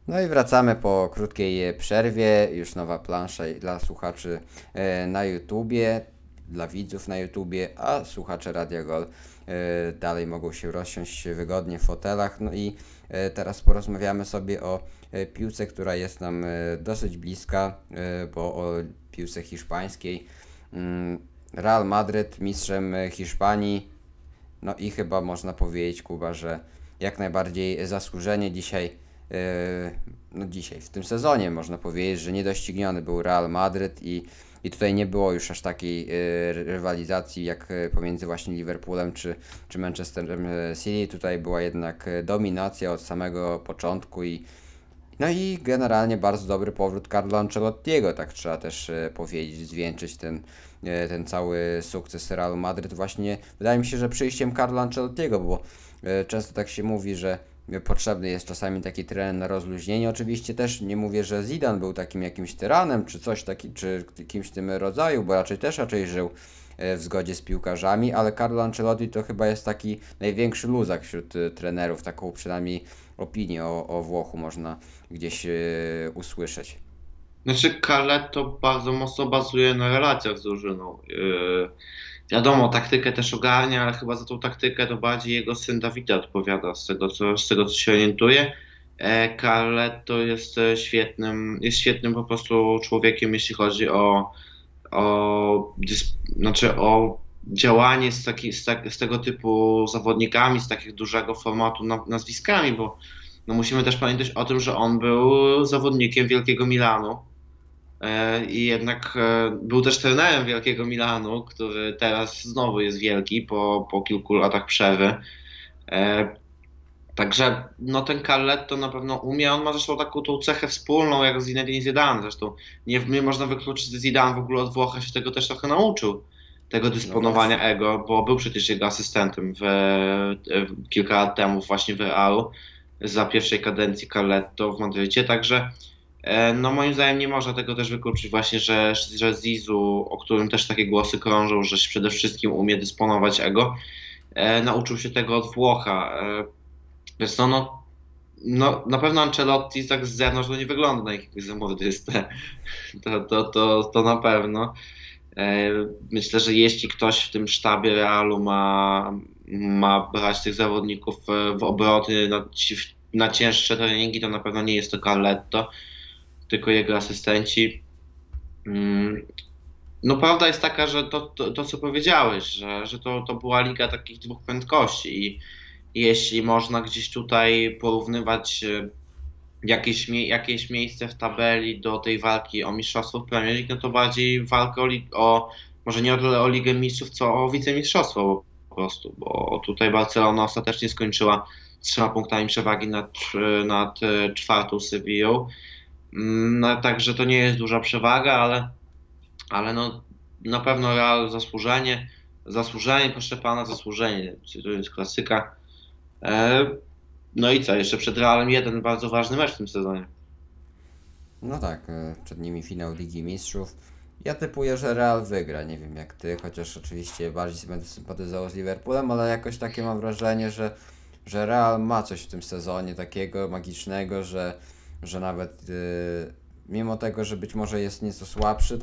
No i wracamy po krótkiej przerwie. Już nowa plansza dla słuchaczy na YouTubie, dla widzów na YouTubie, a słuchacze Radia Gol dalej mogą się rozsiąść wygodnie w fotelach. No i teraz porozmawiamy sobie o piłce, która jest nam dosyć bliska, bo o piłce hiszpańskiej. Real Madryt mistrzem Hiszpanii. No i chyba można powiedzieć, Kuba, że jak najbardziej zasłużenie dzisiaj, no dzisiaj, w tym sezonie można powiedzieć, że niedościgniony był Real Madryt i tutaj nie było już aż takiej rywalizacji jak pomiędzy właśnie Liverpoolem czy Manchesterem City. Tutaj była jednak dominacja od samego początku no i generalnie bardzo dobry powrót Carlo Ancelottiego, tak trzeba też powiedzieć, zwieńczyć ten cały sukces Realu Madryt właśnie, wydaje mi się, że przyjściem Carlo Ancelottiego, bo często tak się mówi, że potrzebny jest czasami taki trener na rozluźnienie. Oczywiście też nie mówię, że Zidane był takim jakimś tyranem, czy coś taki, czy kimś w tym rodzaju, bo raczej żył w zgodzie z piłkarzami, ale Carlo Ancelotti to chyba jest taki największy luzak wśród trenerów, taką przynajmniej opinię o Włochu można gdzieś usłyszeć. Znaczy, Carletto bardzo mocno bazuje na relacjach z drużyną. Wiadomo, taktykę też ogarnia, ale chyba za tą taktykę to bardziej jego syn Dawida odpowiada, z tego co się orientuje. Carletto jest świetnym po prostu człowiekiem, jeśli chodzi o działanie z tego typu zawodnikami, z takich dużego formatu nazwiskami, bo no musimy też pamiętać o tym, że on był zawodnikiem Wielkiego Milanu. I jednak był też trenerem Wielkiego Milanu, który teraz znowu jest wielki po kilku latach przerwy. E, Także no ten Carletto na pewno umie, on ma zresztą taką tą cechę wspólną jak Zinedine Zidane. Zresztą nie można wykluczyć, że Zidane w ogóle od Włocha się tego też trochę nauczył, tego No dysponowania właśnie. ego, bo był przecież jego asystentem kilka lat temu właśnie w Realu za pierwszej kadencji Carletto w Madrycie, także no moim zdaniem nie można tego też wykluczyć właśnie, że Zizu, o którym też takie głosy krążą, że przede wszystkim umie dysponować ego, nauczył się tego od Włocha. Więc no, na pewno Ancelotti tak z zewnątrz to nie wygląda na jakiegoś zamordystę. To na pewno. E, Myślę, że jeśli ktoś w tym sztabie Realu ma brać tych zawodników w obroty na cięższe treningi, to na pewno nie jest to Carletto, tylko jego asystenci. Mm, No prawda jest taka, że to co powiedziałeś, że to była liga takich dwóch prędkości i jeśli można gdzieś tutaj porównywać jakieś miejsce w tabeli do tej walki o mistrzostwo w Premier League, no to bardziej walkę może nie o tyle o Ligę Mistrzów, co o wicemistrzostwo po prostu, bo tutaj Barcelona ostatecznie skończyła z 3 punktami przewagi nad czwartą Sewillą. No, także to nie jest duża przewaga, ale no, na pewno Real zasłużenie, proszę pana, zasłużenie, to jest klasyka. E, no i co, jeszcze przed Realem jeden bardzo ważny mecz w tym sezonie. No tak, przed nimi finał Ligi Mistrzów. Ja typuję, że Real wygra. Nie wiem jak ty, chociaż oczywiście bardziej będę sympatyzował z Liverpoolem, ale jakoś takie mam wrażenie, że Real ma coś w tym sezonie takiego magicznego, że nawet mimo tego, że być może jest nieco słabszy,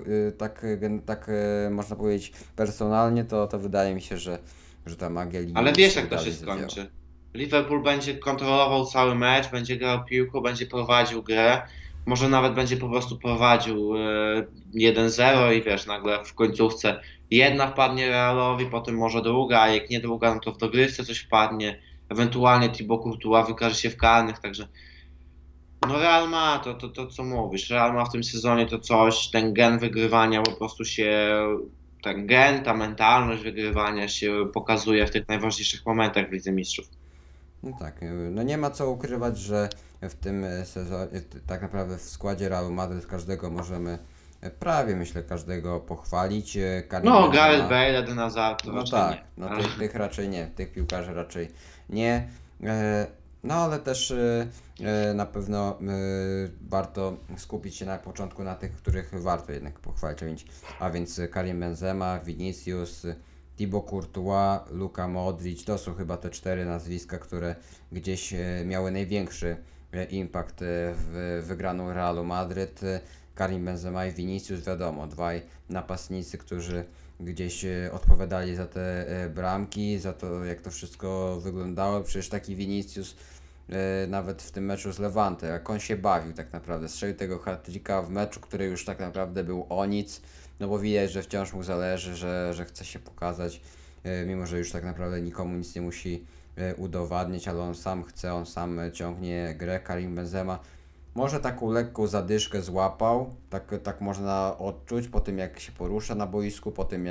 można powiedzieć personalnie, to wydaje mi się, że ta magia Ligi Ale wiesz, jak Mistrzów to się dalej zadziała. skończy. Liverpool będzie kontrolował cały mecz, będzie grał piłką, będzie prowadził grę. Może nawet będzie po prostu prowadził 1-0 i wiesz, nagle w końcówce jedna wpadnie Realowi, potem może druga, a jak nie druga, no to w dogrywce coś wpadnie. Ewentualnie Thibaut Courtois wykaże się w karnych, także no Real ma to co mówisz. Real ma w tym sezonie to coś, ten gen wygrywania po prostu ten gen, ta mentalność wygrywania się pokazuje w tych najważniejszych momentach w Lidze Mistrzów. No tak, no nie ma co ukrywać, że w tym sezonie, tak naprawdę w składzie Realu Madryt każdego możemy, prawie myślę każdego pochwalić. Karim No, Gareth Benzema, Bale, Eden Hazard to no raczej tak, nie. no Ale tych raczej nie, tych piłkarzy raczej nie. No ale też na pewno warto skupić się na początku na tych, których warto jednak pochwalić, a więc Karim Benzema, Vinicius, Thibaut Courtois, Luka Modric, to są chyba te cztery nazwiska, które gdzieś miały największy impact w wygraną Realu Madryt. Karim Benzema i Vinicius, wiadomo, dwaj napastnicy, którzy gdzieś odpowiadali za te bramki, za to jak to wszystko wyglądało. Przecież taki Vinicius nawet w tym meczu z Levante, jak on się bawił tak naprawdę, strzelił tego hat-tricka w meczu, który już tak naprawdę był o nic, no bo widać, że wciąż mu zależy, że chce się pokazać, mimo że już tak naprawdę nikomu nic nie musi udowadniać, ale on sam chce, on sam ciągnie grę. Karim Benzema może taką lekką zadyszkę złapał, tak można odczuć po tym jak się porusza na boisku, po tym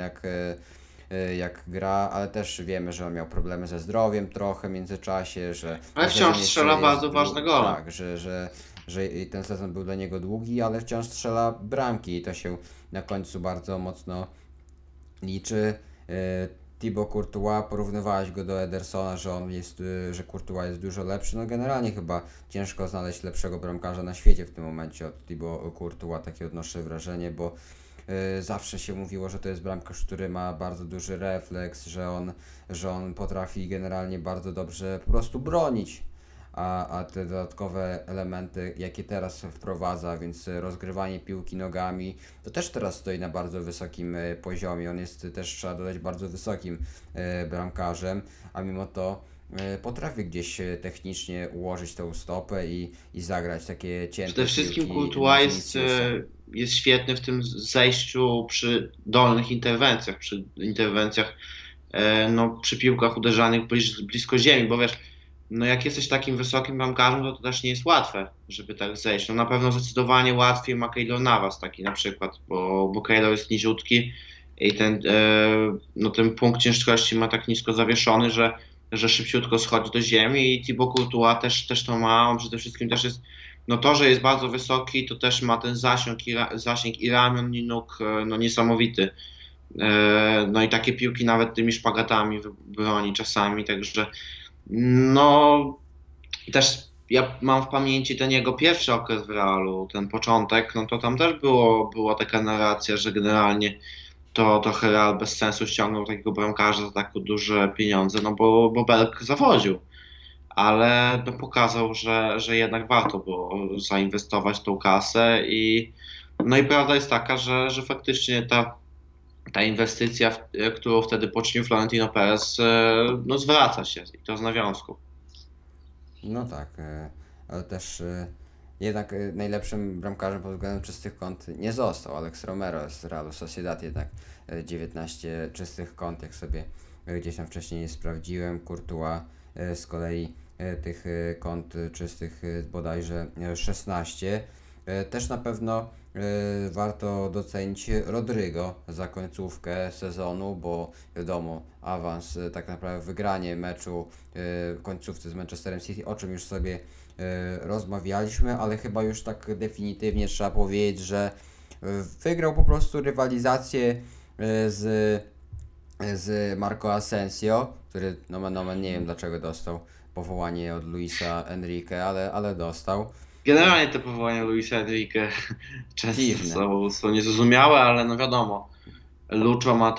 jak gra, ale też wiemy, że on miał problemy ze zdrowiem trochę w międzyczasie, że Ale sezon wciąż jeszcze strzela jest bardzo ważne gole. tak, że i ten sezon był dla niego długi, ale wciąż strzela bramki i to się na końcu bardzo mocno liczy. Thibaut Courtois, porównywałeś go do Edersona, że on jest, że Courtois jest dużo lepszy. No generalnie chyba ciężko znaleźć lepszego bramkarza na świecie w tym momencie od Thibaut Courtois, takie odnoszę wrażenie, bo zawsze się mówiło, że to jest bramkarz, który ma bardzo duży refleks, że on potrafi generalnie bardzo dobrze po prostu bronić. A te dodatkowe elementy, jakie teraz wprowadza, więc rozgrywanie piłki nogami, to też teraz stoi na bardzo wysokim poziomie. On jest też, trzeba dodać, bardzo wysokim bramkarzem, a mimo to potrafi gdzieś technicznie ułożyć tą stopę i zagrać takie cięte Przede wszystkim piłki na Courtois jest, Viniciusa. jest świetny w tym zejściu przy dolnych interwencjach, przy interwencjach, no, przy piłkach uderzanych blisko ziemi, bo wiesz, no jak jesteś takim wysokim bramkarzem, to też nie jest łatwe, żeby tak zejść. No na pewno zdecydowanie łatwiej ma Keylor Navas taki na przykład, bo Keylor jest niziutki i no ten punkt ciężkości ma tak nisko zawieszony, że szybciutko schodzi do ziemi i Thibaut Courtois też to ma. On przede wszystkim też jest, no to, że jest bardzo wysoki, to też ma ten zasięg i ramion, i nóg, no niesamowity. No i takie piłki nawet tymi szpagatami broni czasami, także no też ja mam w pamięci ten jego pierwszy okres w Realu, ten początek, no to tam też była taka narracja, że generalnie to trochę Real bez sensu ściągnął takiego bramkarza za tak duże pieniądze, no bo Belk zawodził, ale no pokazał, że jednak warto było zainwestować tą kasę no i prawda jest taka, że faktycznie ta inwestycja, którą wtedy poczynił Florentino Perez, no zwraca się i to z nawiązku. No tak, ale też jednak najlepszym bramkarzem pod względem czystych kąt nie został. Alex Romero z Realu Sociedad jednak 19 czystych kąt, jak sobie gdzieś tam wcześniej sprawdziłem. Courtois z kolei tych kąt czystych bodajże 16. Też na pewno warto docenić Rodrygo za końcówkę sezonu, bo wiadomo, awans, tak naprawdę wygranie meczu w końcówce z Manchesterem City, o czym już sobie rozmawialiśmy, ale chyba już tak definitywnie trzeba powiedzieć, że wygrał po prostu rywalizację z Marco Asensio, który nomen omen nie wiem dlaczego dostał powołanie od Luisa Enrique, ale dostał. Generalnie te powołania Luisa Enrique często Dziwne. są niezrozumiałe, ale no wiadomo, Lucho ma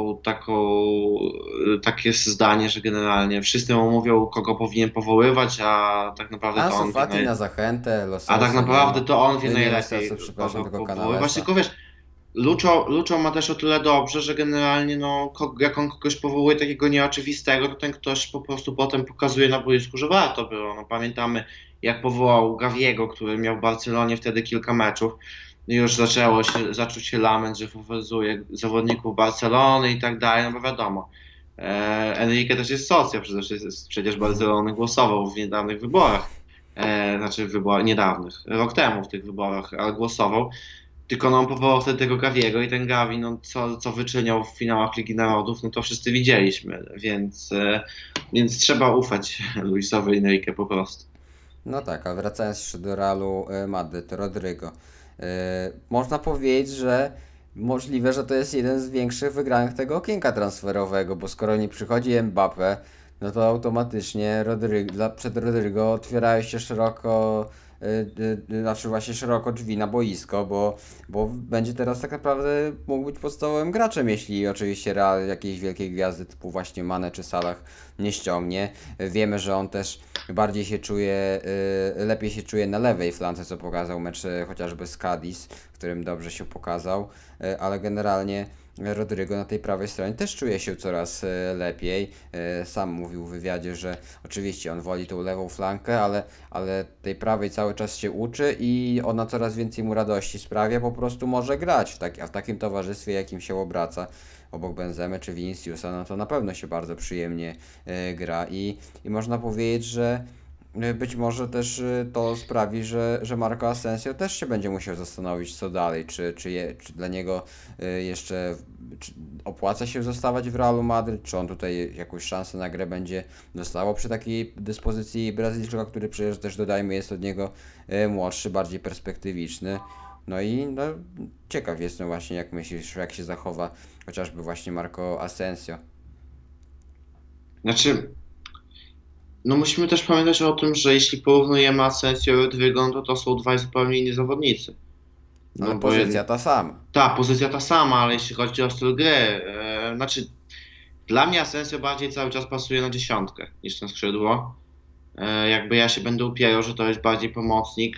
takie zdanie, że generalnie wszyscy mu mówią, kogo powinien powoływać, a tak naprawdę to on Ansu wie Fati na zachętę, Lo a tak Celso nie naprawdę ma. to on wie Nie najlepiej, Celso, przepraszam, kogo tylko powoływać. Canalesa. Tylko wiesz, Lucho ma też o tyle dobrze, że generalnie no, jak on kogoś powołuje takiego nieoczywistego, to ten ktoś po prostu potem pokazuje na boisku, że warto było. No, pamiętamy, jak powołał Gaviego, który miał w Barcelonie wtedy kilka meczów. I już zaczął się lament, że faworyzuje zawodników Barcelony i tak dalej, no bo wiadomo. Enrique też jest socjal, przecież Barcelony głosował w niedawnych wyborach. Znaczy niedawnych, rok temu w tych wyborach, ale głosował. Tylko no, on powołał wtedy tego Gaviego i ten Gavi, no, co wyczyniał w finałach Ligi Narodów, no to wszyscy widzieliśmy, więc trzeba ufać Luisowi Enrique po prostu. No tak, a wracając jeszcze do Realu Madryt, Rodrygo. Można powiedzieć, że możliwe, że to jest jeden z większych wygranych tego okienka transferowego, bo skoro nie przychodzi Mbappé, no to automatycznie przed Rodrygo otwierają się szeroko znaczy właśnie szeroko drzwi na boisko, bo będzie teraz tak naprawdę mógł być podstawowym graczem, jeśli oczywiście Real jakiejś wielkiej gwiazdy typu właśnie Mane czy Salah nie ściągnie. Wiemy, że on też bardziej się czuje, lepiej się czuje na lewej flance, co pokazał mecz chociażby z Cadiz, w którym dobrze się pokazał, ale generalnie Rodrygo na tej prawej stronie też czuje się coraz lepiej. Sam mówił w wywiadzie, że oczywiście on woli tą lewą flankę, ale tej prawej cały czas się uczy i ona coraz więcej mu radości sprawia, po prostu może grać a w takim towarzystwie, jakim się obraca obok Benzemy czy Viniciusa, no to na pewno się bardzo przyjemnie gra i można powiedzieć, że być może też to sprawi, że Marco Asensio też się będzie musiał zastanowić, co dalej, czy dla niego jeszcze opłaca się zostawać w Realu Madryt, czy on tutaj jakąś szansę na grę będzie dostawał przy takiej dyspozycji Brazylijczyka, który przecież też dodajmy jest od niego młodszy, bardziej perspektywiczny. No i no, ciekaw jestem właśnie, jak myślisz, jak się zachowa chociażby właśnie Marco Asensio. Znaczy, no musimy też pamiętać o tym, że jeśli porównujemy Asensio i Rodrygo, no to są dwaj zupełnie inni zawodnicy. Ale No bo pozycja ta sama. ta pozycja ta sama, ale jeśli chodzi o styl gry, znaczy dla mnie Asensio bardziej cały czas pasuje na dziesiątkę niż na skrzydło. Jakby ja się będę upierał, że to jest bardziej pomocnik.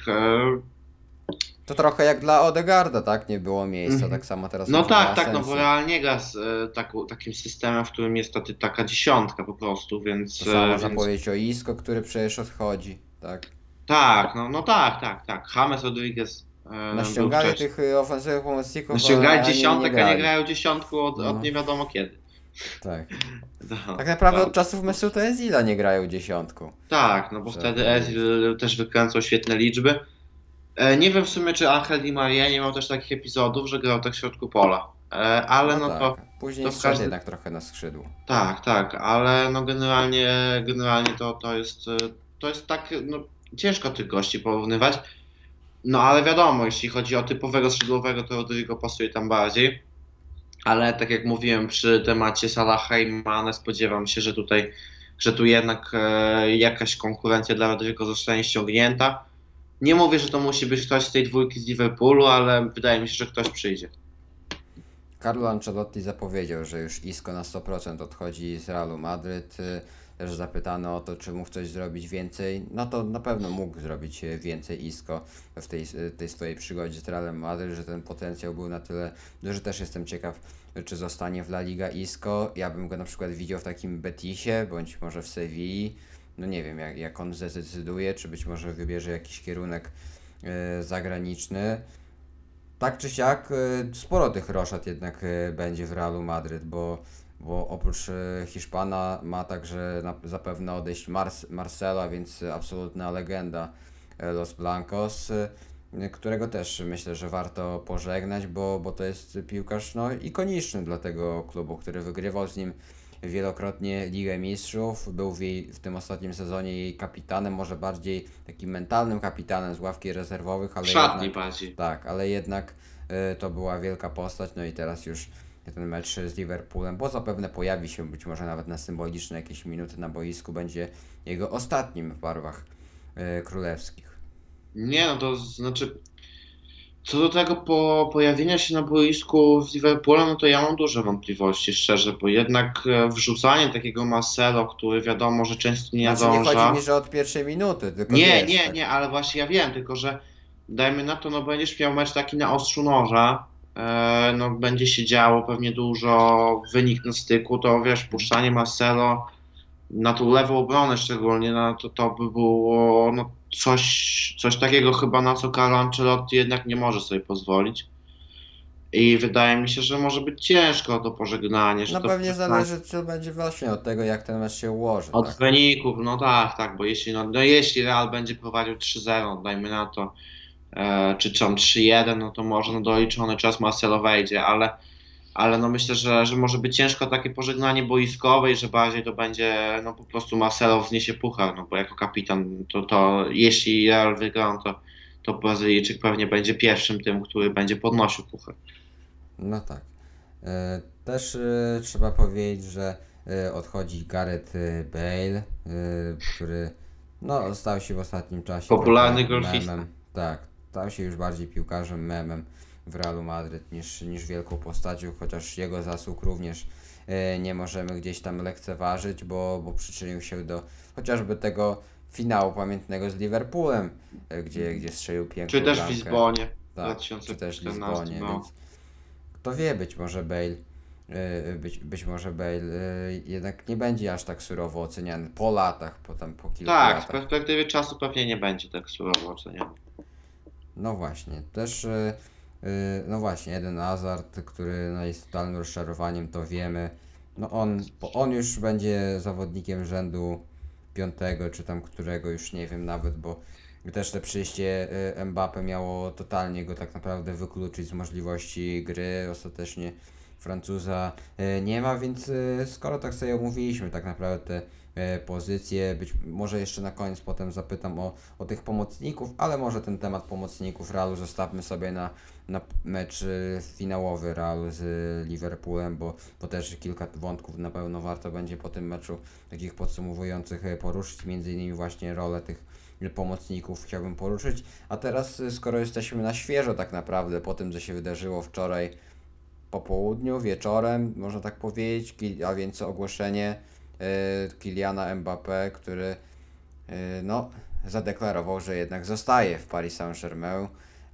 To trochę jak dla Odegaarda, tak? Nie było miejsca, tak samo teraz No może dla tak, tak, no bo Asensio. Real nie gra z takim systemem, w którym jest taka dziesiątka po prostu, więc, To samo można więc powiedzieć o Isco, który przecież odchodzi, tak? tak, no tak, tak, tak. James Rodriguez był Naściągali wcześniej. tych ofensywnych pomocników, Ściągali a nie dziesiątek, a nie grali. grają dziesiątku od No, nie wiadomo kiedy. tak. No, Tak naprawdę to, od czasów Messuta Özila nie grają dziesiątką. tak, no bo Trzeba wtedy powiedzieć. Ezil też wykręcał świetne liczby. Nie wiem w sumie, czy Angel Di Maria nie miał też takich epizodów, że grał tak w środku pola. Ale No no tak. to Później w zszedł każdym. jednak trochę na skrzydło. Tak, tak, ale no generalnie to jest tak, no ciężko tych gości porównywać. No ale wiadomo, jeśli chodzi o typowego skrzydłowego, to Rodrigo pasuje tam bardziej. Ale tak jak mówiłem przy temacie Salaha i Mane, spodziewam się, że tu jednak jakaś konkurencja dla Rodrigo zostanie ściągnięta. Nie mówię, że to musi być ktoś z tej dwójki z Liverpoolu, ale wydaje mi się, że ktoś przyjdzie. Carlo Ancelotti zapowiedział, że już Isco na 100% odchodzi z Realu Madryt. Też zapytano o to, czy mógł coś zrobić więcej. No to na pewno mógł zrobić więcej Isco w tej swojej przygodzie z Realem Madryt, że ten potencjał był na tyle duży. Też jestem ciekaw, czy zostanie w La Liga Isco. Ja bym go na przykład widział w takim Betisie, bądź może w Sewilli. No nie wiem, jak on zdecyduje, czy być może wybierze jakiś kierunek zagraniczny. Tak czy siak, sporo tych roszad jednak będzie w Realu Madryt, bo oprócz Hiszpana ma także zapewne odejść Marcela, więc absolutna legenda Los Blancos, którego też myślę, że warto pożegnać, bo to jest piłkarz no, ikoniczny dla tego klubu, który wygrywał z nim wielokrotnie Ligę Mistrzów, był w tym ostatnim sezonie jej kapitanem, może bardziej takim mentalnym kapitanem z ławki rezerwowych, ale W szatni jednak bardziej. tak, ale jednak to była wielka postać, no i teraz już ten mecz z Liverpoolem, bo zapewne pojawi się być może nawet na symboliczne jakieś minuty na boisku, będzie jego ostatnim w barwach królewskich. Nie, no to znaczy, co do tego pojawienia się na boisku z Liverpoolem, no to ja mam duże wątpliwości, szczerze, bo jednak wrzucanie takiego Marcelo, który wiadomo, że często nie Znaczy nie chodzi nadąża. mi, że od pierwszej minuty, tylko Nie, wiesz, nie, tak. nie, ale właśnie ja wiem, tylko że dajmy na to, no będziesz miał mecz taki na ostrzu noża, no będzie się działo pewnie dużo, wynik na styku, to wiesz, puszczanie Marcelo na tą lewą obronę szczególnie, no to by było no coś takiego chyba, na co Carlo Ancelotti jednak nie może sobie pozwolić. I wydaje mi się, że może być ciężko to pożegnanie, że No to pewnie pożegnanie zależy, czy będzie właśnie od tego, jak ten mecz się ułoży, od tak. wyników, no tak, tak, bo jeśli Real będzie prowadził 3-0, dajmy na to, czy tam 3-1, no to może na doliczony czas Marcelo wejdzie, ale no myślę, że może być ciężko takie pożegnanie boiskowe i że bardziej to będzie, no po prostu Marcelo wzniesie puchar, no bo jako kapitan to jeśli Real wygra, no to Brazylijczyk pewnie będzie pierwszym tym, który będzie podnosił puchar. No tak. Też trzeba powiedzieć, że odchodzi Gareth Bale, który No, stał się w ostatnim czasie Popularny trochę golfista. memem. Tak, stał się już bardziej piłkarzem memem w Realu Madryt niż wielką postacią, chociaż jego zasług również nie możemy gdzieś tam lekceważyć, bo przyczynił się do chociażby tego finału pamiętnego z Liverpoolem, gdzie strzelił Czy piękną też w bramkę. Lizbonie w Tak, czy też 2014. Lizbonie, No. więc kto wie, być może Bale, być może Bale jednak nie będzie aż tak surowo oceniany po latach, po kilku Tak, w latach. perspektywie czasu pewnie nie będzie tak surowo oceniany. No właśnie, też no właśnie, Eden Hazard, który no, jest totalnym rozczarowaniem, to wiemy. No on już będzie zawodnikiem rzędu piątego, czy tam którego, już nie wiem nawet, bo też to przyjście Mbappé miało totalnie go tak naprawdę wykluczyć z możliwości gry. Ostatecznie Francuza nie ma, więc skoro tak sobie omówiliśmy tak naprawdę te pozycje, być może jeszcze na koniec potem zapytam o tych pomocników, ale może ten temat pomocników Realu zostawmy sobie na mecz finałowy Realu z Liverpoolem, bo też kilka wątków na pewno warto będzie po tym meczu takich podsumowujących poruszyć, między innymi właśnie rolę tych pomocników chciałbym poruszyć. A teraz, skoro jesteśmy na świeżo tak naprawdę po tym, co się wydarzyło wczoraj po południu, wieczorem, można tak powiedzieć, a więc ogłoszenie Kyliana Mbappé, który no, zadeklarował, że jednak zostaje w Paris Saint-Germain.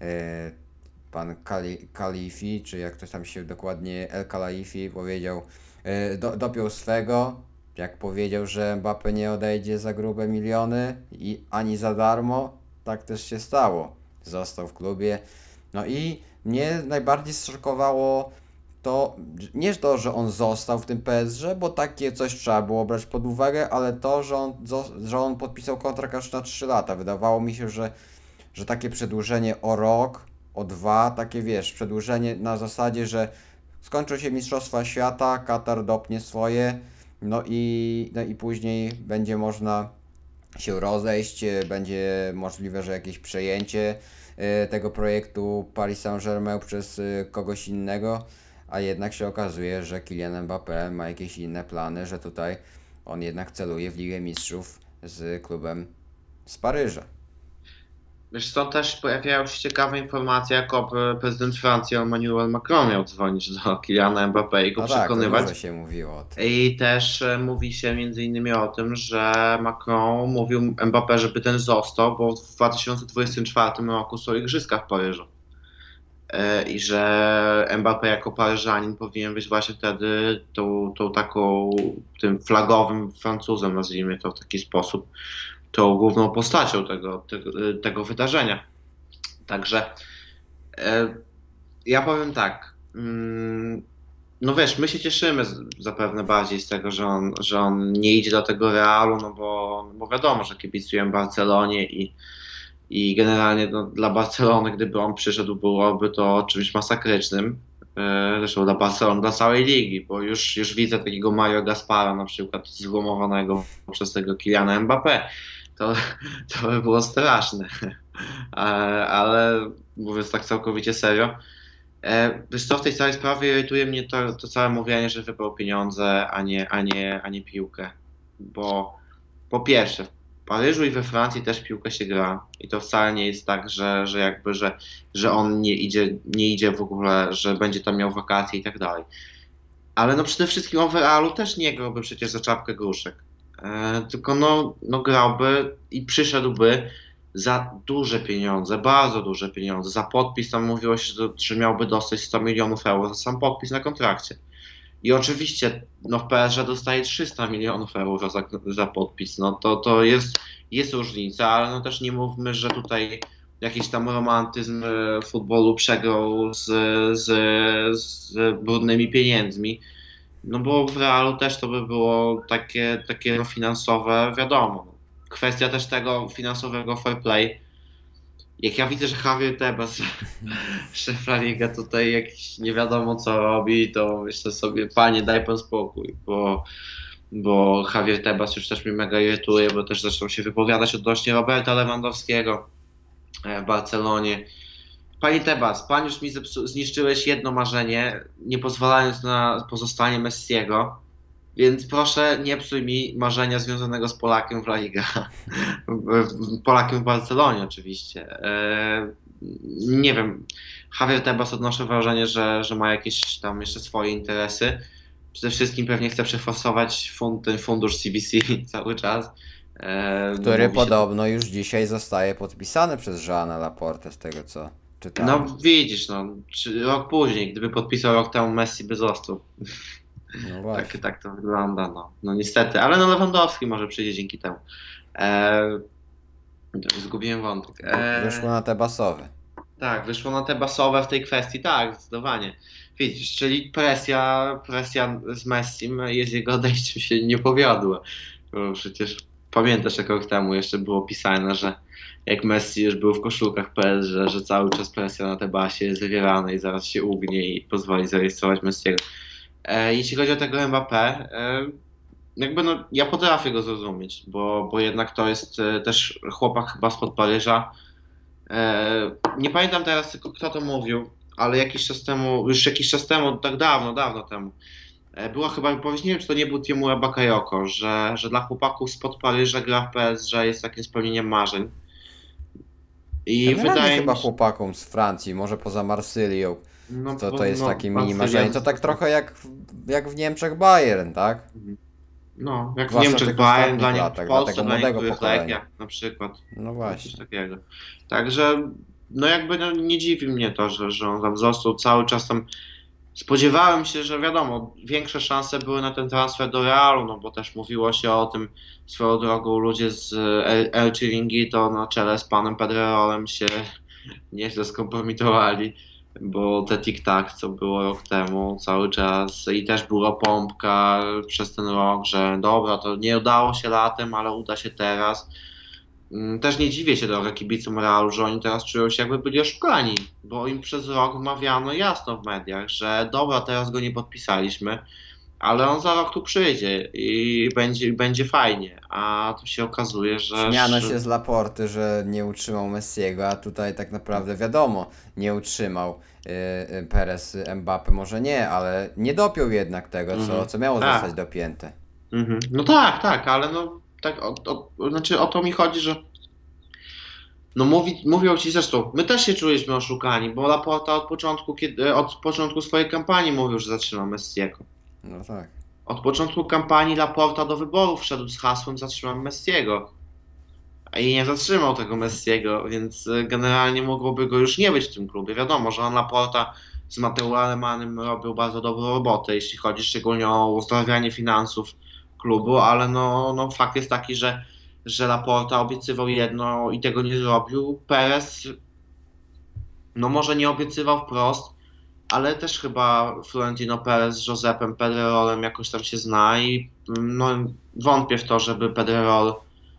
Pan Khalifi, czy jak to tam się dokładnie, El Khalifi powiedział, dopiął swego, jak powiedział, że Mbappé nie odejdzie za grube miliony i ani za darmo, tak też się stało. Został w klubie. No i mnie najbardziej zszokowało to nie to, że on został w tym PSG, bo takie coś trzeba było brać pod uwagę, ale to, że on podpisał kontrakt aż na 3 lata. Wydawało mi się, że takie przedłużenie o rok, o 2, takie wiesz, przedłużenie na zasadzie, że skończą się Mistrzostwa Świata, Katar dopnie swoje, no i później będzie można się rozejść, będzie możliwe, że jakieś przejęcie tego projektu Paris Saint-Germain przez kogoś innego, a jednak się okazuje, że Kylian Mbappé ma jakieś inne plany, że tutaj on jednak celuje w Ligę Mistrzów z klubem z Paryża. Wiesz, stąd też pojawiają się ciekawe informacje, jakoby prezydent Francji Emmanuel Macron miał dzwonić do Kyliana Mbappé i go No tak, to przekonywać. dużo się mówiło o tym. I też mówi się między innymi o tym, że Macron mówił Mbappé, żeby ten został, bo w 2024 roku są igrzyska w Paryżu. I że Mbappé jako Paryżanin powinien być właśnie wtedy tą taką, tym flagowym Francuzem, nazwijmy to w taki sposób, tą główną postacią tego wydarzenia. Także ja powiem tak, no wiesz, my się cieszymy zapewne bardziej z tego, że on nie idzie do tego Realu, no bo wiadomo, że kibicujemy Barcelonie i generalnie no, dla Barcelony, gdyby on przyszedł, byłoby to czymś masakrycznym. Zresztą dla Barcelony, dla całej ligi, bo już widzę takiego Mario Gaspara na przykład złomowanego przez tego Kyliana Mbappé. To by było straszne. Ale mówiąc tak całkowicie serio, wiesz co, w tej całej sprawie irytuje mnie to całe mówienie, że wybrał pieniądze, a nie piłkę. Bo po pierwsze, w Paryżu i we Francji też piłkę się gra i to wcale nie jest tak, że on nie idzie w ogóle, że będzie tam miał wakacje i tak dalej. Ale no przede wszystkim on w Realu też nie grałby przecież za czapkę gruszek. Tylko no grałby i przyszedłby za duże pieniądze, bardzo duże pieniądze. Za podpis tam mówiło się, że miałby dostać 100 milionów euro za sam podpis na kontrakcie. I oczywiście no w PSG dostaje 300 milionów euro za podpis. No to jest różnica, ale no też nie mówmy, że tutaj jakiś tam romantyzm futbolu przegrał z brudnymi pieniędzmi. No bo w Realu też to by było takie no finansowe, wiadomo. Kwestia też tego finansowego fair play. Jak ja widzę, że Javier Tebas, szef La Liga tutaj jakiś nie wiadomo co robi, to myślę sobie, panie daj pan spokój, bo Javier Tebas już też mnie mega irytuje, bo też zaczął się wypowiadać odnośnie Roberta Lewandowskiego w Barcelonie. Panie Tebas, pan już mi zniszczyłeś jedno marzenie, nie pozwalając na pozostanie Messiego. Więc proszę nie psuj mi marzenia związanego z Polakiem w La Liga. Polakiem w Barcelonie oczywiście. Nie wiem, Javier Tebas odnoszę wrażenie, że ma jakieś tam jeszcze swoje interesy. Przede wszystkim pewnie chce przeforsować ten fundusz CBC cały czas. Który Mówi się, podobno już dzisiaj zostaje podpisany przez Joana Laportę, z tego co czytałem. no widzisz, no, rok później, gdyby podpisał rok temu, Messi by został. No Tak, właśnie. tak to wygląda, no. No niestety, ale no Lewandowski może przyjdzie dzięki temu. E, Zgubiłem wątek. Wyszło na te basowe. Tak, wyszło na te basowe w tej kwestii, tak, zdecydowanie. Widzisz, czyli presja z Messim i z jego odejściem się nie powiodła. Bo przecież pamiętasz, jak rok temu jeszcze było pisane, że jak Messi już był w koszulkach PSG, że cały czas presja na Tebasie jest wywierana i zaraz się ugnie i pozwoli zarejestrować Messiego. Jeśli chodzi o tego Mbappé, jakby no, ja potrafię go zrozumieć, bo jednak to jest też chłopak chyba spod Paryża. Nie pamiętam teraz tylko kto to mówił, ale jakiś czas temu, tak dawno temu, była chyba wypowiedź, nie wiem czy to nie był Tiemura Bakayoko, że dla chłopaków spod Paryża gra w PSG jest takim spełnieniem marzeń. I Generalnie wydaje chyba mi się, chłopakom z Francji, może poza Marsylią, no, to jest no, takie mini Marsylia, marzenie. To tak trochę jak w Niemczech Bayern, tak? no, jak w Zwłaszcza w Niemczech tych Bayern, ostatnich dla nie, w latach, dla tego Polsce dla młodego niektórych pokolenia. Lechia na przykład. No No, coś właśnie. takiego. Także, no jakby no, nie dziwi mnie to, że on tam został cały czas tam. Spodziewałem się, że wiadomo, większe szanse były na ten transfer do Realu, no bo też mówiło się o tym swoją drogą, ludzie z El Chiringuito na czele z panem Pedrerolem się nieźle skompromitowali, bo te tic-tac, co było rok temu cały czas i też była pompka przez ten rok, że dobra, to nie udało się latem, ale uda się teraz. Też nie dziwię się trochę kibicom Realu, że oni teraz czują się jakby byli oszukani, bo im przez rok wmawiano jasno w mediach, że dobra, teraz go nie podpisaliśmy, ale on za rok tu przyjdzie i będzie fajnie, a tu się okazuje, Śmiano się z Laporty, że nie utrzymał Messiego, a tutaj tak naprawdę wiadomo, nie utrzymał Perez Mbappé, może nie, ale nie dopiął jednak tego, co miało Tak. zostać dopięte. No tak, tak, ale no tak, znaczy o to mi chodzi, że no mówią ci zresztą, my też się czuliśmy oszukani, bo Laporta od początku swojej kampanii mówił, że zatrzyma Messiego. No tak. Od początku kampanii Laporta do wyborów wszedł z hasłem zatrzymam Messiego. I nie zatrzymał tego Messiego, więc generalnie mogłoby go już nie być w tym klubie. Wiadomo, że on Laporta z Mateu Alemanem robił bardzo dobrą robotę, jeśli chodzi szczególnie o uzdrawianie finansów klubu, ale no fakt jest taki, że Laporta obiecywał jedno i tego nie zrobił. Perez, no może nie obiecywał wprost, ale też chyba Florentino Perez z Josepem Pedrerolem jakoś tam się zna i no, wątpię w to, żeby Pedrerol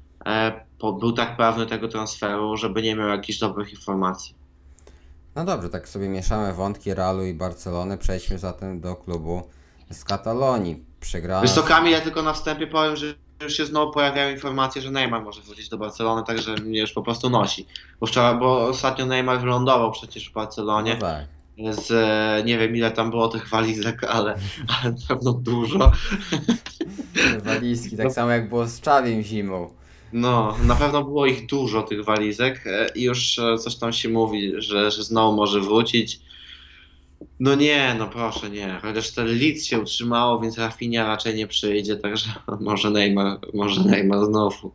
był tak pewny tego transferu, żeby nie miał jakichś dobrych informacji. No dobrze, tak sobie mieszamy wątki Realu i Barcelony. Przejdźmy zatem do klubu z Katalonii. Przegrana. Wiesz co, Kamil, ja tylko na wstępie powiem, że już się znowu pojawiają informacje, że Neymar może wrócić do Barcelony, także mnie już po prostu nosi. Bo ostatnio Neymar wylądował przecież w Barcelonie. No tak. Nie wiem ile tam było tych walizek, ale na pewno dużo. Walizki, tak samo jak było z Czawiem zimą. No, na pewno było ich dużo, tych walizek i już coś tam się mówi, że znowu może wrócić. No nie, no proszę nie, chociaż ten Leeds się utrzymało, więc Rafinha raczej nie przyjdzie, także może Neymar znowu.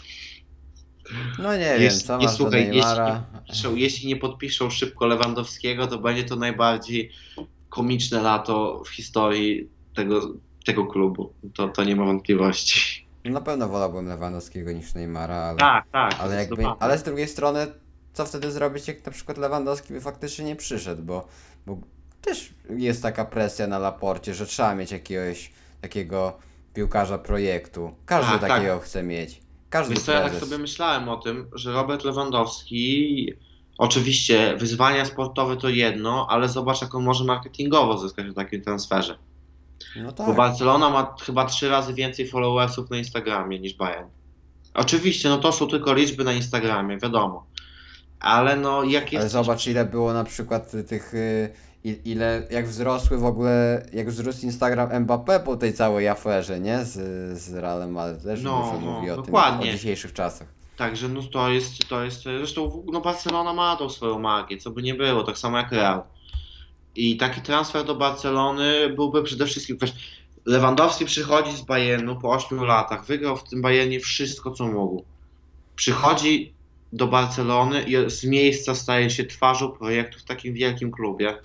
No nie wiem, co masz do Słuchaj, Neymara. jeśli nie podpiszą szybko Lewandowskiego, to będzie to najbardziej komiczne lato w historii tego klubu. To nie ma wątpliwości. Na pewno wolałbym Lewandowskiego niż Neymara, ale, Tak, ale z drugiej strony, co wtedy zrobić, jak na przykład Lewandowski by faktycznie nie przyszedł, bo też jest taka presja na Laporcie, że trzeba mieć jakiegoś takiego piłkarza projektu. Każdy Tak, takiego chce mieć. Każdy Wiesz co, ja tak prezes. sobie myślałem o tym, że Robert Lewandowski, oczywiście wyzwania sportowe to jedno, ale zobacz jak on może marketingowo zyskać w takim transferze. No Bo tak. Barcelona ma chyba 3 razy więcej followersów na Instagramie niż Bayern. Oczywiście, no to są tylko liczby na Instagramie, wiadomo. Ale no jak Ale jest... zobacz ile było na przykład tych ile, jak wzrosły w ogóle, jak wzrósł Instagram Mbappé po tej całej aferze, nie? Z Realem, ale też dużo mówi o tym, o dokładnie. dzisiejszych czasach. Także no to jest, zresztą no Barcelona ma tą swoją magię, co by nie było, tak samo jak Real. I taki transfer do Barcelony byłby przede wszystkim, wiesz, Lewandowski przychodzi z Bayernu po 8 latach, wygrał w tym Bayernie wszystko, co mógł. Przychodzi do Barcelony i z miejsca staje się twarzą projektu w takim wielkim klubie,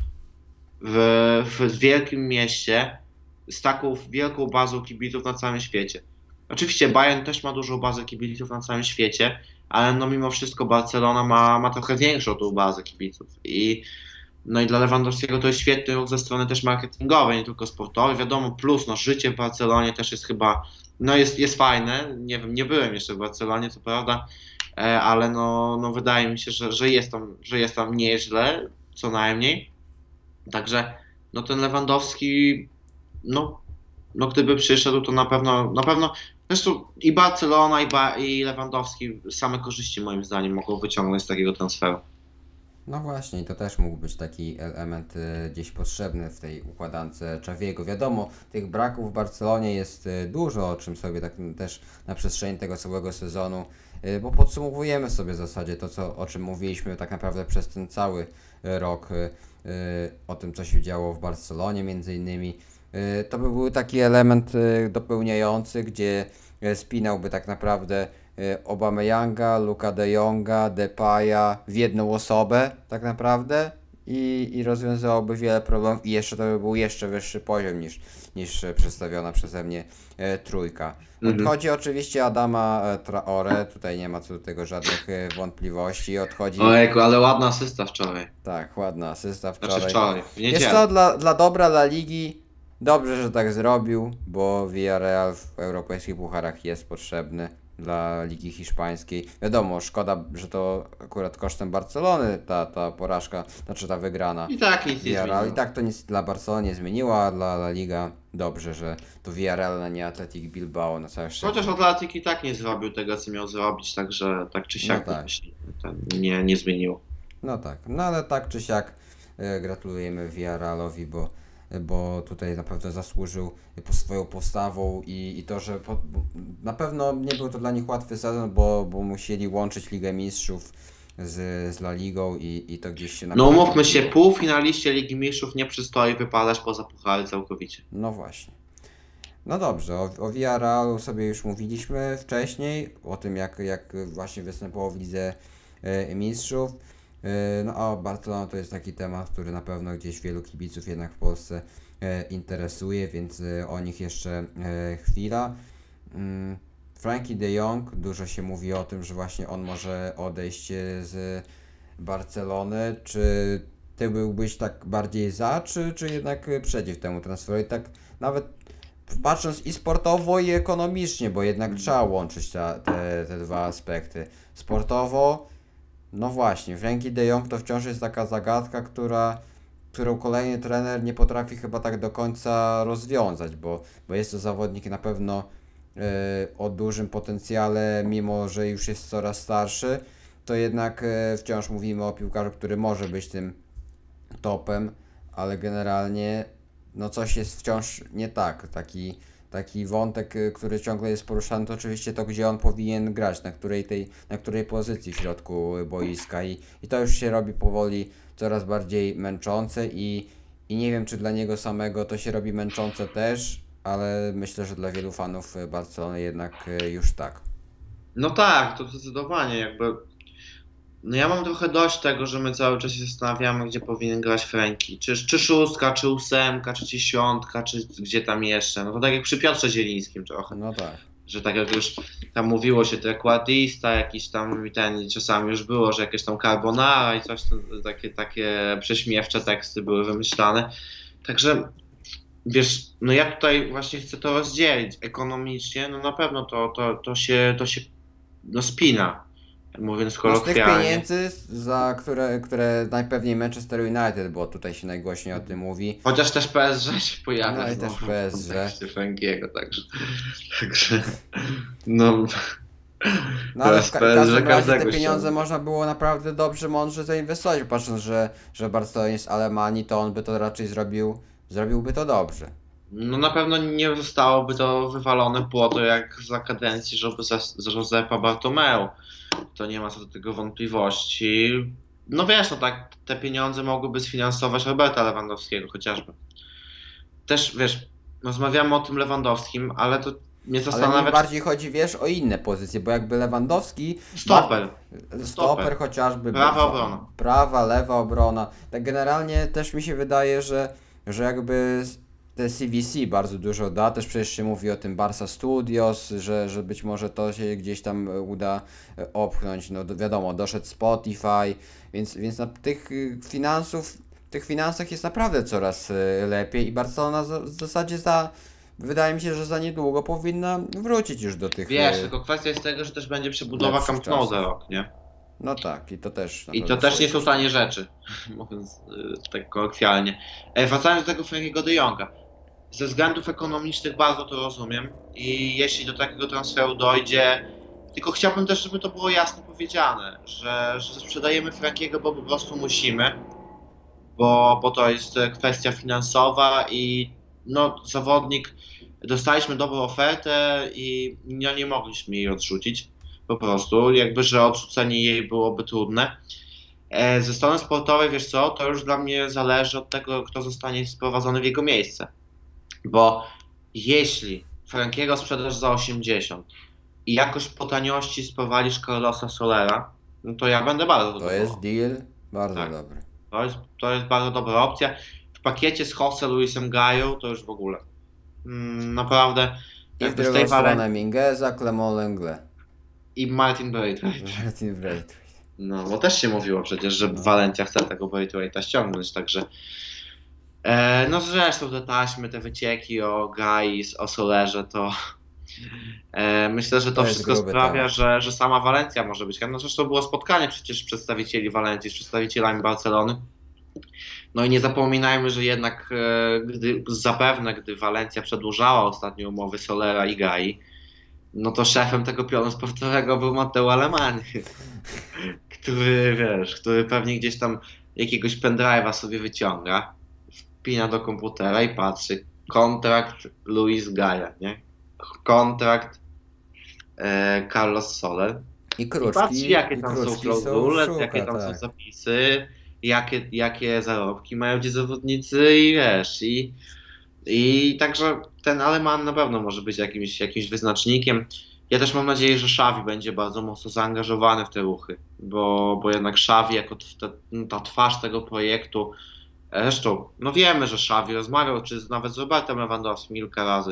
w wielkim mieście, z taką wielką bazą kibiców na całym świecie. Oczywiście Bayern też ma dużą bazę kibiców na całym świecie, ale no mimo wszystko Barcelona ma trochę większą tą bazę kibiców. No i dla Lewandowskiego to jest świetny ruch ze strony też marketingowej, nie tylko sportowej. Wiadomo, plus no, życie w Barcelonie też jest chyba, no jest fajne. Nie wiem, nie byłem jeszcze w Barcelonie, co prawda, ale no wydaje mi się, że jest tam nieźle, co najmniej. Także no ten Lewandowski, no gdyby przyszedł, to na pewno, zresztą i Barcelona i Lewandowski same korzyści moim zdaniem mogą wyciągnąć z takiego transferu. No właśnie, to też mógł być taki element gdzieś potrzebny w tej układance Xaviego. Wiadomo, tych braków w Barcelonie jest dużo, o czym sobie tak też na przestrzeni tego całego sezonu, bo podsumowujemy sobie w zasadzie to, o czym mówiliśmy tak naprawdę przez ten cały rok, o tym, co się działo w Barcelonie między innymi. To by był taki element dopełniający, gdzie spinałby tak naprawdę Aubameyanga, Luka de Jonga, Depaya w jedną osobę tak naprawdę i rozwiązałoby wiele problemów i jeszcze to by był jeszcze wyższy poziom niż przedstawiona przeze mnie trójka. Odchodzi oczywiście Adama Traore, tutaj nie ma co do tego żadnych wątpliwości. Odchodzi. Ojejku, ale ładna asysta wczoraj. Tak, ładna asysta Znaczy wczoraj. wczoraj, w Jest niedzielę. to dla dobra La Ligi. Dobrze, że tak zrobił, bo Villarreal w europejskich pucharach jest potrzebny dla Ligi Hiszpańskiej. Wiadomo, szkoda, że to akurat kosztem Barcelony ta porażka, znaczy ta wygrana. I tak nic nie Villarreal. zmieniło. I tak to nic dla Barcelony nie zmieniło, a dla La Liga dobrze, że to Villarreal, a nie Athletic Bilbao na całe szczęście. Chociaż Atletik i tak nie zrobił tego, co miał zrobić, także tak czy siak No tak. to się nie zmieniło. No tak, no ale tak czy siak gratulujemy Villarrealowi, bo tutaj na pewno zasłużył swoją postawą i to, że na pewno nie był to dla nich łatwy sezon, bo musieli łączyć Ligę Mistrzów z La Ligą i to gdzieś się No naprawdę... umówmy się, półfinaliście Ligi Mistrzów nie przystoi wypadać poza puchary całkowicie. No właśnie. No dobrze, o Villarrealu sobie już mówiliśmy wcześniej, o tym jak właśnie występował w Lidze Mistrzów. No a Barcelona to jest taki temat, który na pewno gdzieś wielu kibiców jednak w Polsce interesuje, więc o nich jeszcze chwila. Frenkie de Jong, dużo się mówi o tym, że właśnie on może odejść z Barcelony. Czy ty byłbyś tak bardziej za, czy jednak przeciw temu transferowi? Tak nawet patrząc i sportowo, i ekonomicznie, bo jednak trzeba łączyć te dwa aspekty. Sportowo, no właśnie, Frenkie de Jong to wciąż jest taka zagadka, którą kolejny trener nie potrafi chyba tak do końca rozwiązać, bo jest to zawodnik na pewno o dużym potencjale, mimo że już jest coraz starszy, to jednak wciąż mówimy o piłkarzu, który może być tym topem, ale generalnie no coś jest wciąż nie tak. Taki wątek, który ciągle jest poruszany, to oczywiście to, gdzie on powinien grać, na której pozycji w środku boiska i to już się robi powoli coraz bardziej męczące i nie wiem, czy dla niego samego to się robi męczące też, ale myślę, że dla wielu fanów Barcelony jednak już tak. No tak, to zdecydowanie jakby. No ja mam trochę dość tego, że my cały czas się zastanawiamy, gdzie powinien grać Frenkie. Czy szóstka, czy ósemka, czy dziesiątka, czy gdzie tam jeszcze. No to tak jak przy Piotrze Zielińskim trochę. No tak. Że tak jak już tam mówiło się, trekładista, jakiś tam czasami już było, że jakieś tam carbonara i coś, takie prześmiewcze teksty były wymyślane. Także wiesz, no ja tutaj właśnie chcę to rozdzielić ekonomicznie, no na pewno to się no spina. Mówiąc No z tych kolokwialnie. pieniędzy, za które najpewniej Manchester United, bo tutaj się najgłośniej o tym mówi. Chociaż też PSG się pojawia. No i też PSG. Frankiego, także no No To ale jest w PSG każdym razie te każdego pieniądze ściągnie. można było naprawdę dobrze, mądrze zainwestować, patrząc, że Barcelona jest z Alemanii, to on by to raczej zrobiłby to dobrze. No na pewno nie zostałoby to wywalone błoto jak za kadencji za Josepa Bartomeu. To nie ma co do tego wątpliwości. No wiesz, no tak, te pieniądze mogłyby sfinansować Roberta Lewandowskiego chociażby. Też wiesz, rozmawiamy o tym Lewandowskim, ale to mnie Ale mi zastanawia, czy bardziej chodzi, wiesz, o inne pozycje, bo jakby Lewandowski, stoper, stoper stoper, chociażby, prawa obrona. prawa, lewa obrona, tak generalnie też mi się wydaje, że jakby te CVC bardzo dużo da, też przecież się mówi o tym Barca Studios, że być może to się gdzieś tam uda opchnąć, no wiadomo, doszedł Spotify, więc na tych finansach jest naprawdę coraz lepiej i Barcelona w zasadzie wydaje mi się, że za niedługo powinna wrócić już do tych Wiesz, tylko kwestia jest tego, że też będzie przebudowa lepszych Camp Nou za czasów. rok, nie? No tak, i to też na I to pewno też swoje nie są koszty. tanie rzeczy, mówiąc tak kolokwialnie. Wracając do tego Frankiego de Jonga. Ze względów ekonomicznych bardzo to rozumiem i jeśli do takiego transferu dojdzie, tylko chciałbym też, żeby to było jasno powiedziane, że sprzedajemy Frankiego, bo po prostu musimy, bo to jest kwestia finansowa i no, zawodnik, dostaliśmy dobrą ofertę i no, nie mogliśmy jej odrzucić, po prostu, jakby, że odrzucenie jej byłoby trudne. Ze strony sportowej, wiesz co, to już dla mnie zależy od tego, kto zostanie sprowadzony w jego miejsce. Bo jeśli Frankiego sprzedasz za 80 i jakoś po taniości sprowadzisz Carlosa Solera, no to ja będę bardzo To jest zadowolony. deal bardzo Tak, dobry. to jest bardzo dobra opcja. W pakiecie z Jose Luisem Gają to już w ogóle. Naprawdę, I w jakby z drugą tej stronę Walencji Mingueza, Clement Lenglet. i Martin Braithwaite. Martin Braithwaite. No, bo też się mówiło przecież, że No. Walencja chce tego Braithwaite'a ściągnąć, także no zresztą te taśmy, te wycieki o Gai, o Solerze, to myślę, że to To jest wszystko gruby sprawia, temat. że sama Walencja może być. No zresztą było spotkanie przecież przedstawicieli Walencji z przedstawicielami Barcelony. No i nie zapominajmy, że jednak zapewne gdy Walencja przedłużała ostatnio umowy Solera i Gai, no to szefem tego pionu sportowego był Matteo Alemany, który pewnie gdzieś tam jakiegoś pendrive'a sobie wyciąga, wpina do komputera i patrzy. Kontrakt Luis Gaia, nie? Kontrakt Carlos Soler. I I patrzy, jakie i tam są kruczki klauzule, szuka, jakie tam są tak. zapisy, jakie zarobki mają ci zawodnicy i wiesz, i także ten Aleman na pewno może być jakimś wyznacznikiem. Ja też mam nadzieję, że Xavi będzie bardzo mocno zaangażowany w te ruchy, bo jednak Xavi jako ta twarz tego projektu, zresztą no wiemy, że Xavi rozmawiał czy nawet z Robertem Lewandowskim kilka razy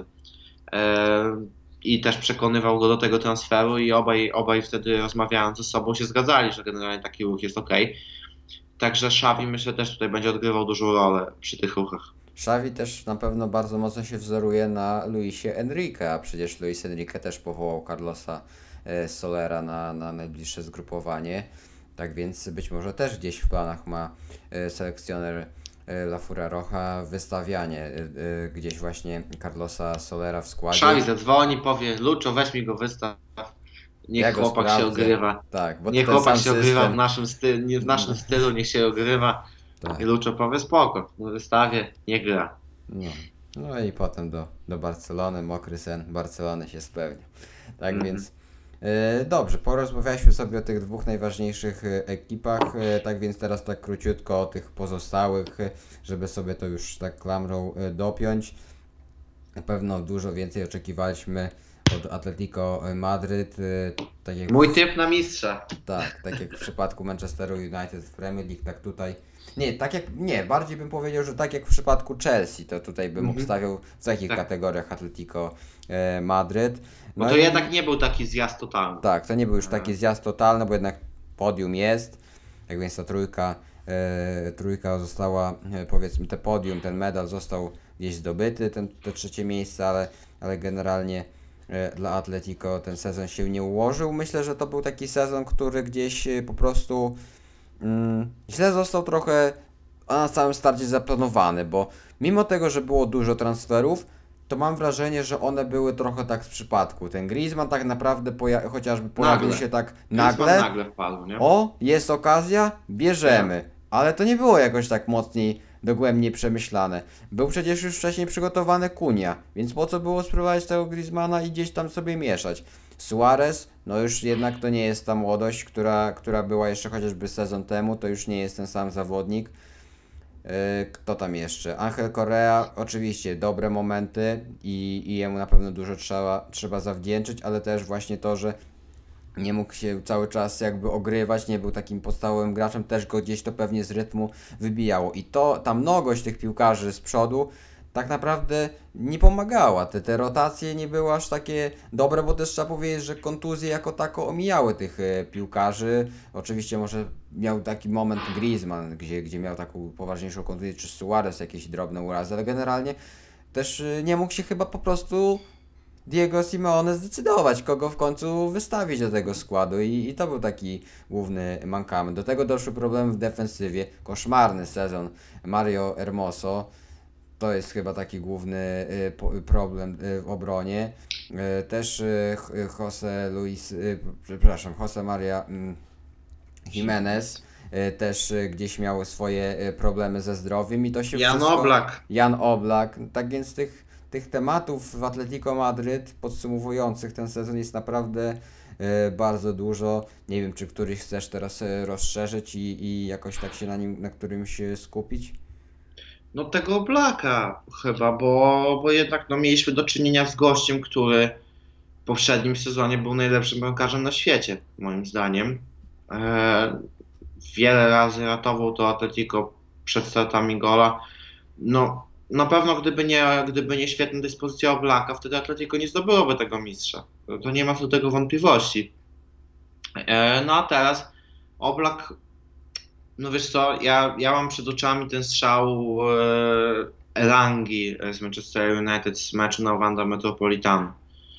i też przekonywał go do tego transferu i obaj wtedy rozmawiając ze sobą się zgadzali, że generalnie taki ruch jest ok. Także Xavi myślę też tutaj będzie odgrywał dużą rolę przy tych ruchach. Xavi też na pewno bardzo mocno się wzoruje na Luisie Enrique, a przecież Luis Enrique też powołał Carlosa Solera na najbliższe zgrupowanie. Tak więc być może też gdzieś w planach ma selekcjoner La Furia wystawianie gdzieś właśnie Carlosa Solera w składzie. Xavi zadzwoni, powie Lucho, weź mi go wystaw, niech Ja go chłopak się sprawdzę. ogrywa. Tak, bo Niech ten chłopak sam się ogrywa system. w naszym stylu, niech się ogrywa. Tak. I Lucho powie spoko, no wystawię, nie gra. No. No i potem do Barcelony, mokry sen Barcelony się spełnia. Tak więc dobrze, porozmawialiśmy sobie o tych dwóch najważniejszych ekipach, tak więc teraz tak króciutko o tych pozostałych, żeby sobie to już tak klamrą dopiąć. Na pewno dużo więcej oczekiwaliśmy od Atletico Madryt, tak jak Mój typ na mistrza. tak jak w przypadku Manchesteru United w Premier League, tak tutaj. Bardziej bym powiedział, że tak jak w przypadku Chelsea, to tutaj bym obstawiał w takich Tak. kategoriach Atletico Madryt. Bo No to i jednak nie był taki zjazd totalny. tak, to nie był już taki zjazd totalny, bo jednak podium jest. Tak więc ta trójka została, powiedzmy, te podium, ten medal został gdzieś zdobyty, to trzecie miejsce, ale generalnie dla Atletico ten sezon się nie ułożył. Myślę, że to był taki sezon, który gdzieś po prostu źle został trochę na samym starcie zaplanowany, bo mimo tego, że było dużo transferów, to mam wrażenie, że one były trochę tak z przypadku. Ten Griezmann tak naprawdę chociażby pojawił Nagle. się tak Griezmann nagle. nagle wpadł, nie? O, jest okazja, bierzemy. Ale to nie było jakoś tak mocniej, dogłębnie przemyślane. Był przecież już wcześniej przygotowany Kunia, więc po co było sprowadzać tego Griezmana i gdzieś tam sobie mieszać? Suarez, no już jednak to nie jest ta młodość, która była jeszcze chociażby sezon temu, to już nie jest ten sam zawodnik. Kto tam jeszcze? Angel Correa, oczywiście dobre momenty i jemu na pewno dużo trzeba zawdzięczyć, ale też właśnie to, że nie mógł się cały czas jakby ogrywać, nie był takim podstawowym graczem, też go gdzieś to pewnie z rytmu wybijało. I to, ta mnogość tych piłkarzy z przodu tak naprawdę nie pomagała. Te rotacje nie były aż takie dobre, bo też trzeba powiedzieć, że kontuzje jako tako omijały tych piłkarzy. Oczywiście może miał taki moment Griezmann, gdzie miał taką poważniejszą kontuzję, czy Suarez jakieś drobne urazy, ale generalnie też nie mógł się chyba po prostu Diego Simeone zdecydować, kogo w końcu wystawić do tego składu i to był taki główny mankament. Do tego doszły problemy w defensywie, koszmarny sezon Mario Hermoso, to jest chyba taki główny problem w obronie. Też Jose Maria Jimenez też gdzieś miał swoje problemy ze zdrowiem i to się Jan wszystko... Oblak. Jan Oblak. Tak więc tych tematów w Atletico Madryt podsumowujących ten sezon jest naprawdę bardzo dużo. Nie wiem, czy któryś chcesz teraz rozszerzyć i jakoś tak się na którymś skupić? No tego Oblaka chyba, bo jednak no, mieliśmy do czynienia z gościem, który w poprzednim sezonie był najlepszym bramkarzem na świecie, moim zdaniem. Wiele razy ratował to Atletico przed stratami gola. No, na pewno gdyby nie świetna dyspozycja Oblaka, wtedy Atletico nie zdobyłoby tego mistrza. To nie ma co do tego wątpliwości. No a teraz Oblak, no wiesz co, ja mam przed oczami ten strzał Elangi z Manchester United z meczu na Wanda Metropolitano.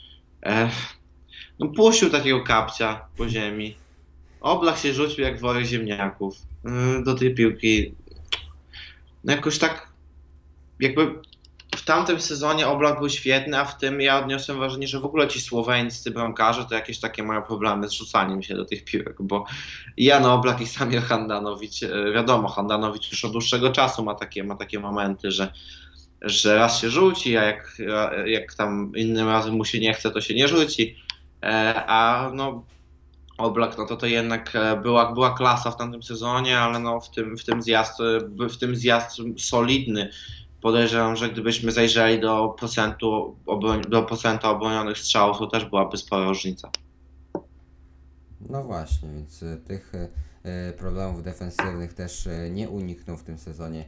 No puścił takiego kapcia po ziemi. Oblak się rzucił jak worek ziemniaków do tej piłki. No jakoś tak jakby w tamtym sezonie Oblak był świetny, a w tym ja odniosłem wrażenie, że w ogóle ci słoweńscy bramkarze to jakieś takie mają problemy z rzucaniem się do tych piłek, bo Jan Oblak i Samir Handanovic, wiadomo, Handanovic już od dłuższego czasu ma takie momenty, że raz się rzuci, a jak tam innym razem mu się nie chce, to się nie rzuci, a no Oblak, no to jednak była klasa w tamtym sezonie, ale no w tym zjazd solidny. Podejrzewam, że gdybyśmy zajrzeli do procenta obronionych strzałów, to też byłaby spora różnica. No właśnie, więc tych problemów defensywnych też nie uniknął w tym sezonie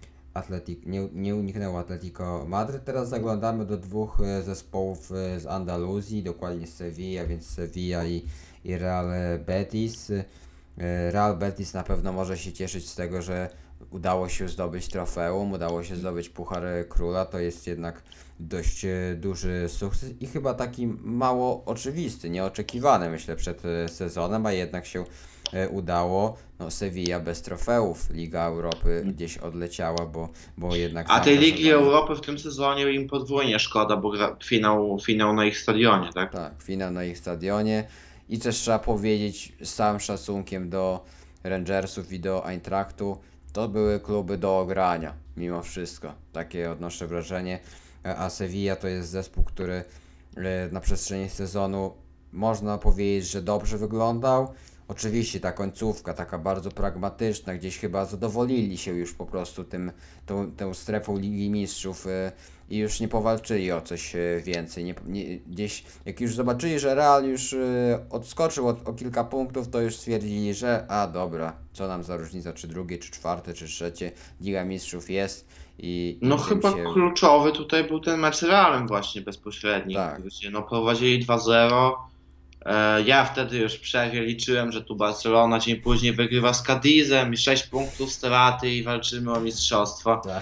nie uniknęło Atletico Madryt. Teraz zaglądamy do dwóch zespołów z Andaluzji, dokładnie z Sevilla, więc Sevilla i Real Betis. Real Betis na pewno może się cieszyć z tego, że udało się zdobyć trofeum, udało się zdobyć Puchar Króla, to jest jednak dość duży sukces i chyba taki mało oczywisty, nieoczekiwany myślę przed sezonem, a jednak się udało. No Sevilla bez trofeów, Liga Europy gdzieś odleciała, bo jednak... A tej Ligi Europy w tym sezonie im podwójnie szkoda, bo finał na ich stadionie, tak? Tak, finał na ich stadionie i też trzeba powiedzieć z całym szacunkiem do Rangersów i do Eintrachtu, to były kluby do ogrania, mimo wszystko. Takie odnoszę wrażenie. A Sevilla to jest zespół, który na przestrzeni sezonu można powiedzieć, że dobrze wyglądał. Oczywiście ta końcówka, taka bardzo pragmatyczna, gdzieś chyba zadowolili się już po prostu tą strefą Ligi Mistrzów i już nie powalczyli o coś więcej. Gdzieś jak już zobaczyli, że Real już odskoczył o kilka punktów, to już stwierdzili, że dobra, co nam za różnica, czy drugie, czy czwarte, czy trzecie, Liga Mistrzów jest. No chyba kluczowy tutaj był ten mecz z Realem właśnie bezpośredni, tak. Gdzie no prowadzili 2-0. Ja wtedy już w przerwie liczyłem, że tu Barcelona dzień później wygrywa z Cadizem i 6 punktów straty i walczymy o mistrzostwo. Tak.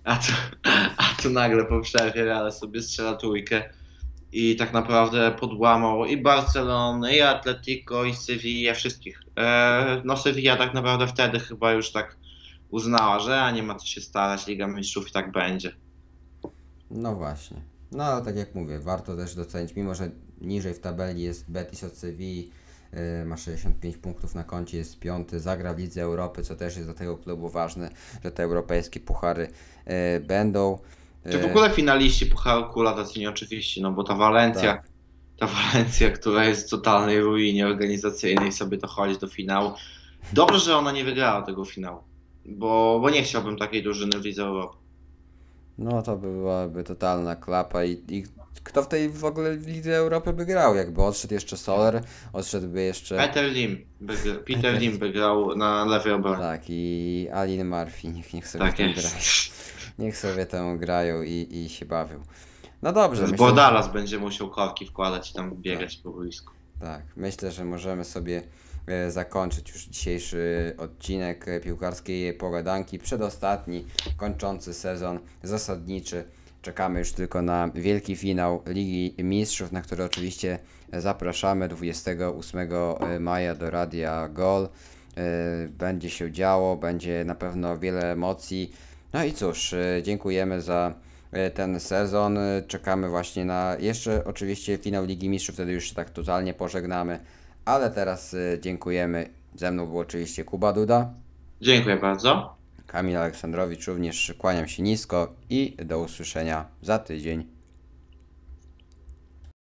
A tu nagle po przerwie Real sobie strzela trójkę i tak naprawdę podłamał i Barcelonę, i Atletico, i Sevilla, wszystkich. No Sevilla tak naprawdę wtedy chyba już tak uznała, że nie ma co się starać, Liga Mistrzów i tak będzie. No właśnie. No, ale tak jak mówię, warto też docenić, mimo że niżej w tabeli jest Betis od Sewilli, ma 65 punktów na koncie, jest piąty, zagra w Lidze Europy, co też jest dla tego klubu ważne, że te europejskie puchary będą. Czy w E, ogóle finaliści Pucharu Króla tacy nieoczywiści, no bo tak, ta Walencja, która jest w totalnej ruinie organizacyjnej, sobie dochodzi do finału. Dobrze, że ona nie wygrała tego finału, bo nie chciałbym takiej drużyny w Lidze Europy. no to byłaby totalna klapa i kto w tej w ogóle w Lidze Europy by grał, jakby odszedł jeszcze Soler, odszedłby jeszcze Peter Peter, Lim by grał na lewej obronie. tak, i Alin Murphy, niech sobie Tak tam grają. jest. Niech sobie tam grają i się bawią. No dobrze, Z myślę, Bordalas będzie musiał korki wkładać i tam tak, biegać po boisku. tak, myślę, że możemy sobie zakończyć już dzisiejszy odcinek piłkarskiej pogadanki, przedostatni, kończący sezon zasadniczy. Czekamy już tylko na wielki finał Ligi Mistrzów, na który oczywiście zapraszamy 28 maja do Radia Gol. Będzie się działo, będzie na pewno wiele emocji. No i cóż, dziękujemy za ten sezon. Czekamy właśnie na jeszcze oczywiście finał Ligi Mistrzów, wtedy już się tak totalnie pożegnamy. Ale teraz dziękujemy. Ze mną był oczywiście Kuba Duda, Dziękuję bardzo. Kamil Aleksandrowicz, również kłaniam się nisko i do usłyszenia za tydzień.